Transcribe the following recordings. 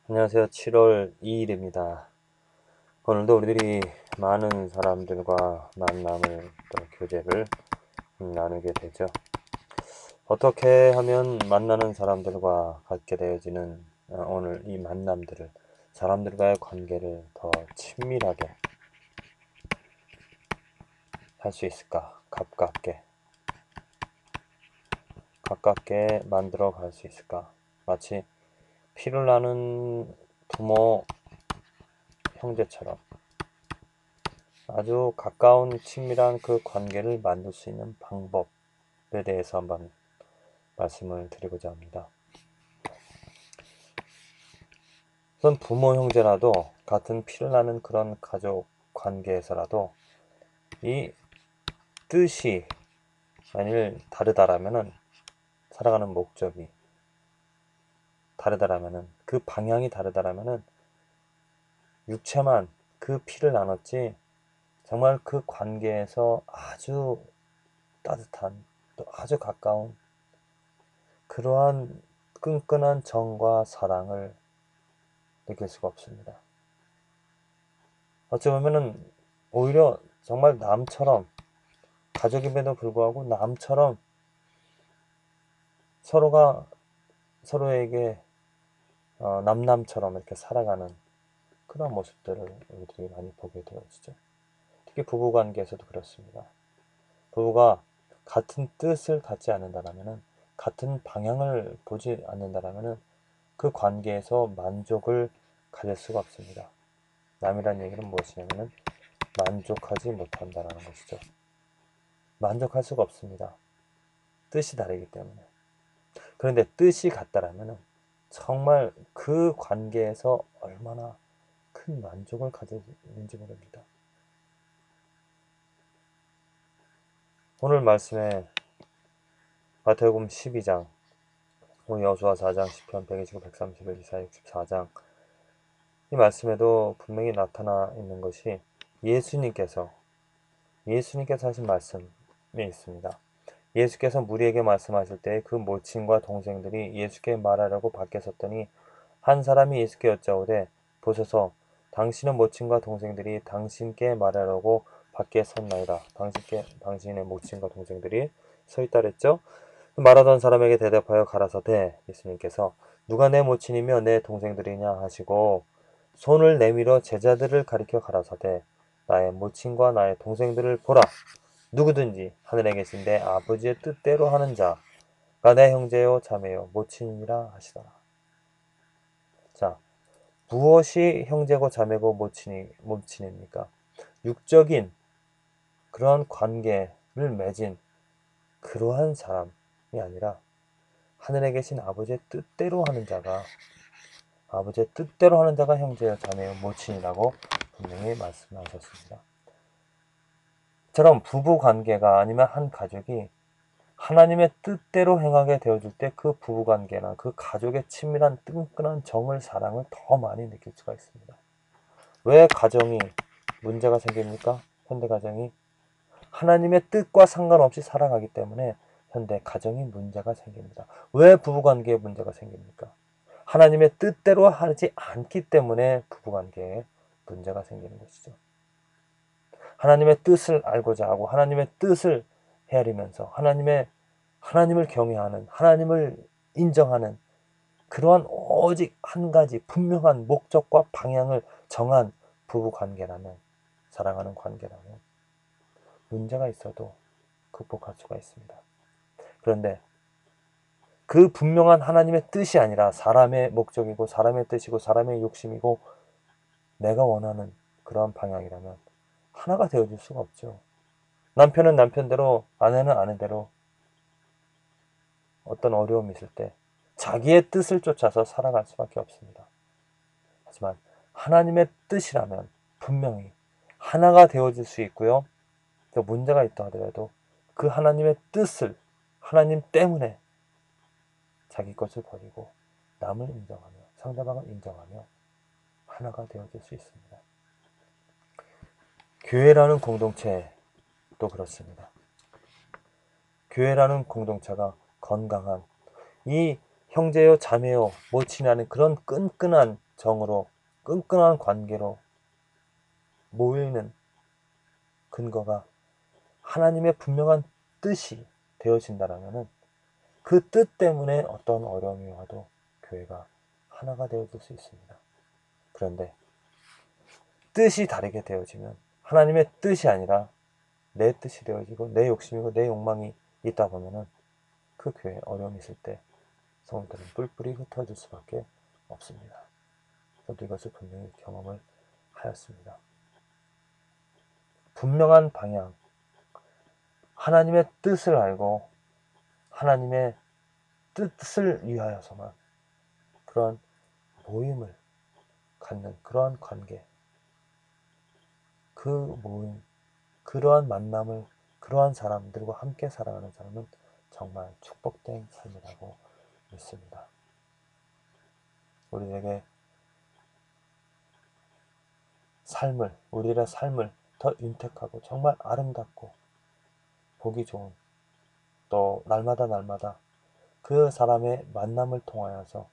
안녕하세요. 7월 2일입니다. 오늘도 우리들이 많은 사람들과 만남을 또 교제를 나누게 되죠. 어떻게 하면 만나는 사람들과 갖게 되어지는 오늘 이 만남들을 사람들과의 관계를 더 친밀하게 할 수 있을까? 가깝게 만들어 갈 수 있을까? 마치 피를 나눈 부모, 형제처럼 아주 가까운 친밀한 그 관계를 만들 수 있는 방법에 대해서 한번 말씀을 드리고자 합니다. 우선 부모 형제라도 같은 피를 나는 그런 가족 관계에서라도 이 뜻이 만일 다르다라면은 살아가는 목적이 다르다라면은 그 방향이 다르다라면은 육체만 그 피를 나눴지 정말 그 관계에서 아주 따뜻한 또 아주 가까운 그러한 끈끈한 정과 사랑을 느낄 수가 없습니다. 어찌 보면은 오히려 정말 남처럼 가족임에도 불구하고 남처럼 서로가 서로에게 남남처럼 이렇게 살아가는 그런 모습들을 우리들이 많이 보게 되어지죠. 특히 부부관계에서도 그렇습니다. 부부가 같은 뜻을 갖지 않는다라면은 같은 방향을 보지 않는다라면은 그 관계에서 만족을 가질 수가 없습니다. 남이란 얘기는 무엇이냐면은 만족하지 못한다라는 것이죠. 만족할 수가 없습니다. 뜻이 다르기 때문에. 그런데 뜻이 같다라면 정말 그 관계에서 얼마나 큰 만족을 가지는지 모릅니다. 오늘 말씀에 마태복음 12장, 여호수아 4장, 시편 129, 131, 이사야 64장 이 말씀에도 분명히 나타나 있는 것이 예수님께서 하신 말씀에 있습니다. 예수께서 무리에게 말씀하실 때 그 모친과 동생들이 예수께 말하려고 밖에 섰더니 한 사람이 예수께 여짜오되 보소서 당신의 모친과 동생들이 당신께 말하려고 밖에 섰나이다. 당신의 모친과 동생들이 서 있다 그랬죠. 말하던 사람에게 대답하여 가라사대 예수님께서 누가 내 모친이며 내 동생들이냐 하시고 손을 내밀어 제자들을 가리켜 가라사대 나의 모친과 나의 동생들을 보라. 누구든지 하늘에 계신 내 아버지의 뜻대로 하는 자가 내 형제요 자매요 모친이라 하시더라. 자, 무엇이 형제고 자매고 모친입니까? 육적인 그러한 관계를 맺은 그러한 사람이 아니라 하늘에 계신 아버지의 뜻대로 하는 자가 형제요 자매요 모친이라고 분명히 말씀하셨습니다. 처럼 부부 관계가 아니면 한 가족이 하나님의 뜻대로 행하게 되어줄 때 그 부부관계나 그 가족의 친밀한 끈끈한 정을 사랑을 더 많이 느낄 수가 있습니다. 왜 가정이 문제가 생깁니까? 현대 가정이 하나님의 뜻과 상관없이 살아가기 때문에 현대 가정이 문제가 생깁니다. 왜 부부관계에 문제가 생깁니까? 하나님의 뜻대로 하지 않기 때문에 부부관계에 문제가 생기는 것이죠. 하나님의 뜻을 알고자 하고 하나님의 뜻을 헤아리면서 하나님을 경외하는 하나님을 인정하는 그러한 오직 한 가지 분명한 목적과 방향을 정한 부부관계라면 사랑하는 관계라면 문제가 있어도 극복할 수가 있습니다. 그런데 그 분명한 하나님의 뜻이 아니라 사람의 목적이고 사람의 뜻이고 사람의 욕심이고 내가 원하는 그러한 방향이라면 하나가 되어줄 수가 없죠. 남편은 남편대로 아내는 아내대로 어떤 어려움이 있을 때 자기의 뜻을 쫓아서 살아갈 수밖에 없습니다. 하지만 하나님의 뜻이라면 분명히 하나가 되어질 수 있고요. 또 문제가 있다 하더라도 그 하나님의 뜻을 하나님 때문에 자기 것을 버리고 남을 인정하며 상대방을 인정하며 하나가 되어질 수 있습니다. 교회라는 공동체도 그렇습니다. 교회라는 공동체가 건강한 이 형제요 자매요 모친이라는 그런 끈끈한 정으로 끈끈한 관계로 모이는 근거가 하나님의 분명한 뜻이 되어진다라면은 그 뜻 때문에 어떤 어려움이 와도 교회가 하나가 되어질 수 있습니다. 그런데 뜻이 다르게 되어지면 하나님의 뜻이 아니라 내 뜻이 되어지고 내 욕심이고 내 욕망이 있다 보면은 그 교회에 어려움이 있을 때 성도들은 뿔뿔이 흩어질 수밖에 없습니다. 저도 이것을 분명히 경험을 하였습니다. 분명한 방향, 하나님의 뜻을 알고 하나님의 뜻을 위하여서만 그런 모임을 갖는 그러한 관계, 그 모임, 그러한 만남을 그러한 사람들과 함께 살아가는 사람은 정말 축복된 삶이라고 믿습니다. 우리들의 삶을 더 윤택하고 정말 아름답고 보기 좋은, 또 날마다 그 사람의 만남을 통하여서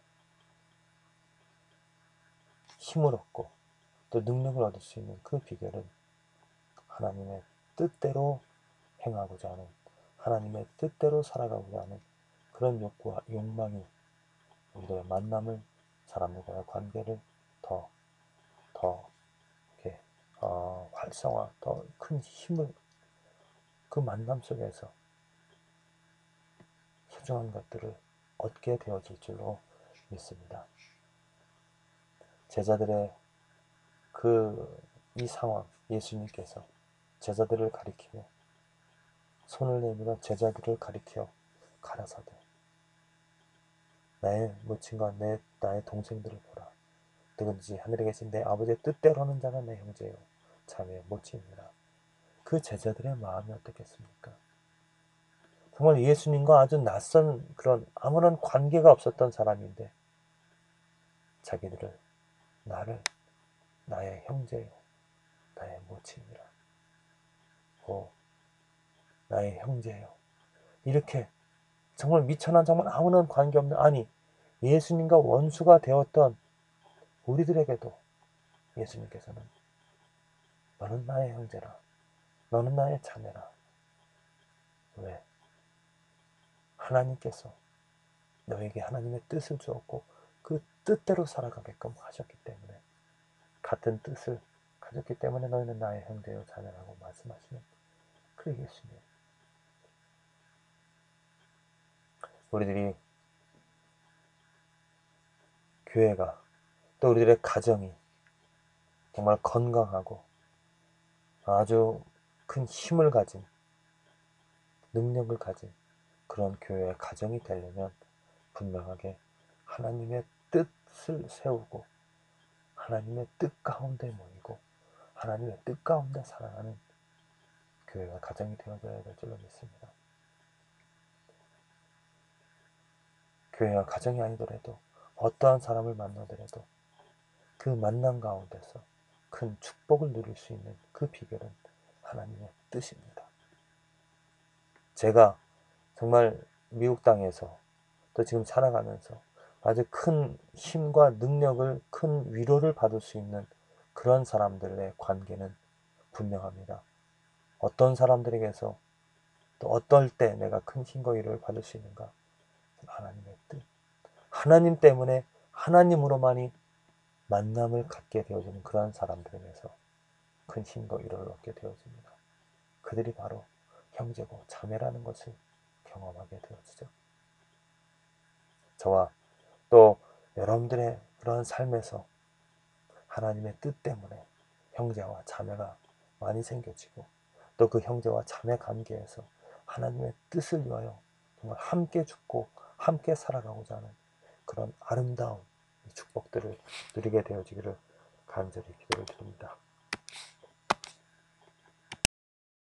힘을 얻고 또 능력을 얻을 수 있는 그 비결은 하나님의 뜻대로 행하고자 하는, 하나님의 뜻대로 살아가고자 하는 그런 욕구와 욕망이 우리의 만남을, 사람들과의 관계를 더 이렇게 활성화, 더 큰 힘을, 그 만남 속에서 소중한 것들을 얻게 되어질 줄로 믿습니다. 제자들의 이 상황, 예수님께서 제자들을 가리키며 손을 내밀어 제자들을 가리켜 가라사대 나의 모친과 나의 동생들을 보라. 누구든지 하늘에 계신 내 아버지의 뜻대로 하는 자가 내 형제요 자매요 모친이라. 그 제자들의 마음이 어떻겠습니까? 정말 예수님과 아주 낯선 그런 아무런 관계가 없었던 사람인데 자기들을 나의 형제요 나의 모친이라. 나의 형제요. 이렇게 정말 미천한, 정말 아무런 관계없는, 아니 예수님과 원수가 되었던 우리들에게도 예수님께서는 너는 나의 형제라, 너는 나의 자매라. 왜? 하나님께서 너에게 하나님의 뜻을 주었고 그 뜻대로 살아가게끔 하셨기 때문에, 같은 뜻을 가졌기 때문에 너희는 나의 형제요 자매라고 말씀하시는 그 예수님. 우리들이 교회가, 또 우리들의 가정이 정말 건강하고 아주 큰 힘을 가진, 능력을 가진 그런 교회의 가정이 되려면 분명하게 하나님의 뜻을 세우고 하나님의 뜻 가운데 모이고 하나님의 뜻 가운데 살아가는 교회와 가정이 되어져야 될 줄로 믿습니다. 교회와 가정이 아니더라도 어떠한 사람을 만나더라도 그 만남 가운데서 큰 축복을 누릴 수 있는 그 비결은 하나님의 뜻입니다. 제가 정말 미국 땅에서 또 지금 살아가면서 아주 큰 힘과 능력을, 큰 위로를 받을 수 있는 그런 사람들의 관계는 분명합니다. 어떤 사람들에게서 또 어떨 때 내가 큰 힘과 위로를 받을 수 있는가? 하나님의 뜻. 하나님 때문에 하나님으로만이 만남을 갖게 되어지는 그러한 사람들에게서 큰 힘과 위로를 얻게 되어집니다. 그들이 바로 형제고 자매라는 것을 경험하게 되어지죠. 저와 또 여러분들의 그러한 삶에서 하나님의 뜻 때문에 형제와 자매가 많이 생겨지고 또 그 형제와 자매 관계에서 하나님의 뜻을 위하여 정말 함께 죽고 함께 살아가고자 하는 그런 아름다운 축복들을 누리게 되어지기를 간절히 기도를 드립니다.